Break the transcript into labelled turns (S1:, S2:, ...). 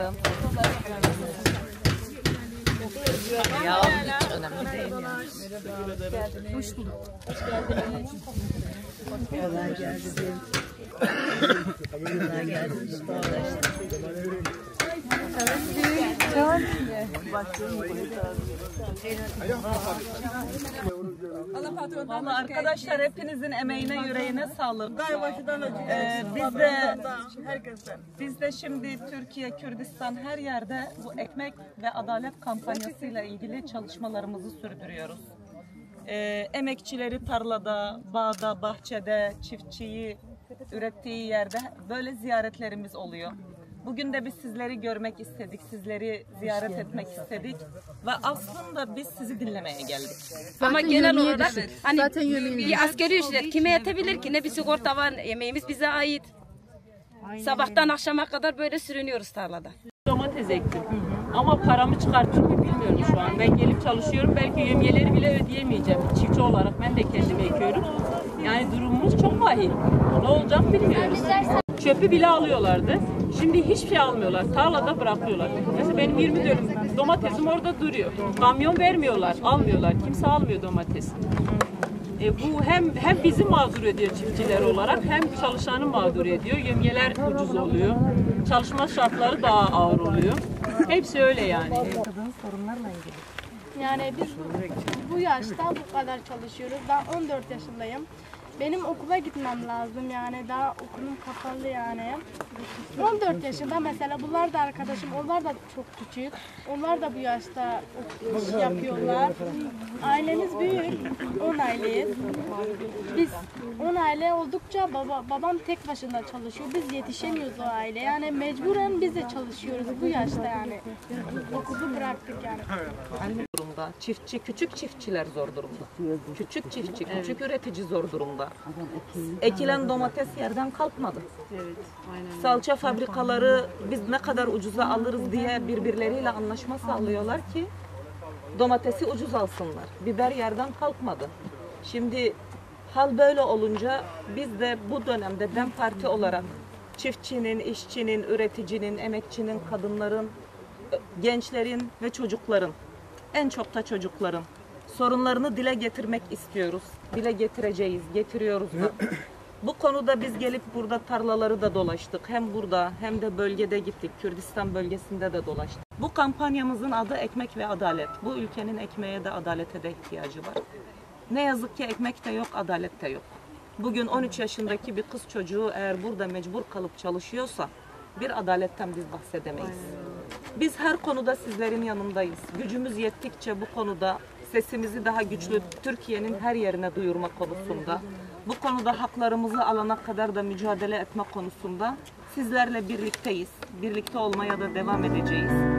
S1: kızım. Ya hiç önemli değil ya. Hoş bulduk. Hoş geldiniz.
S2: Kolay gelsin. Kolay gelsin.
S1: Vallahi arkadaşlar hepinizin emeğine yüreğine sağlık. Biz de şimdi Türkiye, Kürdistan her yerde bu ekmek ve adalet kampanyasıyla ilgili çalışmalarımızı sürdürüyoruz. Emekçileri tarlada, bağda, bahçede, çiftçiyi ürettiği yerde böyle ziyaretlerimiz oluyor. Bugün de biz sizleri görmek istedik, sizleri ziyaret etmek istedik ve aslında biz sizi dinlemeye geldik.
S3: Ama genel olarak hani bir asgari ücret kime yetebilir ki? Ne bir sigorta var, yemeğimiz bize ait. Sabahtan akşama kadar böyle sürünüyoruz tarlada.
S4: Domates ektim ama paramı çıkartır mı bilmiyorum şu an. Ben gelip çalışıyorum, belki yemyeleri bile ödeyemeyeceğim. Çiftçi olarak ben de kendim ekiyorum. Yani durumumuz çok vahim. Ne olacak bilmiyoruz. Çöpü bile alıyorlardı. Şimdi hiçbir şey almıyorlar. Tarlada bırakıyorlar. Mesela benim 20 dönüm domatesim orada duruyor. Kamyon vermiyorlar, almıyorlar. Kimse almıyor domates. Bu hem bizi mağdur ediyor çiftçiler olarak, hem çalışanı mağdur ediyor. Yemyeler ucuz oluyor. Çalışma şartları daha ağır oluyor. Hepsi öyle yani.
S5: Yani biz bu yaşta bu kadar çalışıyoruz. Ben 14 yaşındayım. Benim okula gitmem lazım yani daha okulum kapalı yani. 14 yaşında mesela bunlar da arkadaşım, onlar da çok küçük. Onlar da bu yaşta iş yapıyorlar. Ailemiz büyük, 10 aileyiz. Biz 10 aile oldukça babam tek başına çalışıyor. Biz yetişemiyoruz o aile. Yani mecburen biz de çalışıyoruz bu yaşta yani. Okulu bıraktık yani.
S1: Durumda. Çiftçi, küçük çiftçiler zor durumda. Küçük çiftçi, küçük üretici zor durumda. Ekilen domates yerden kalkmadı. Salça fabrikaları biz ne kadar ucuza alırız diye birbirleriyle anlaşma sağlıyorlar ki domatesi ucuz alsınlar. Biber yerden kalkmadı. Şimdi hal böyle olunca biz de bu dönemde DEM Parti olarak çiftçinin, işçinin, üreticinin, emekçinin, kadınların, gençlerin ve çocukların, en çok da çocukların sorunlarını dile getirmek istiyoruz. Dile getireceğiz, getiriyoruz da. Bu konuda biz gelip burada tarlaları da dolaştık. Hem burada hem de bölgede gittik. Kürdistan bölgesinde de dolaştık. Bu kampanyamızın adı Ekmek ve Adalet. Bu ülkenin ekmeğe de adalete de ihtiyacı var. Ne yazık ki ekmek de yok, adalet de yok. Bugün 13 yaşındaki bir kız çocuğu eğer burada mecbur kalıp çalışıyorsa bir adaletten biz bahsedemeyiz. Biz her konuda sizlerin yanındayız. Gücümüz yettikçe bu konuda sesimizi daha güçlü Türkiye'nin her yerine duyurma konusunda, bu konuda haklarımızı alana kadar da mücadele etme konusunda sizlerle birlikteyiz. Birlikte olmaya da devam edeceğiz.